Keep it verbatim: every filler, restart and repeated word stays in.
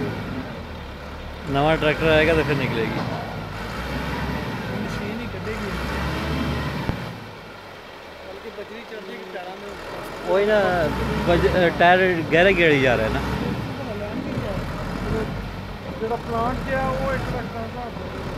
नवा ट्रैक्टर आएगा तो फिर निकलेगी। मशीन ही कटेगी, बल्कि बजरी चढ़ती है टायरा में। वही ना, टायर गहरे गेड़ी जा रहा है ना। जो प्लांट क्या वो एक रखता था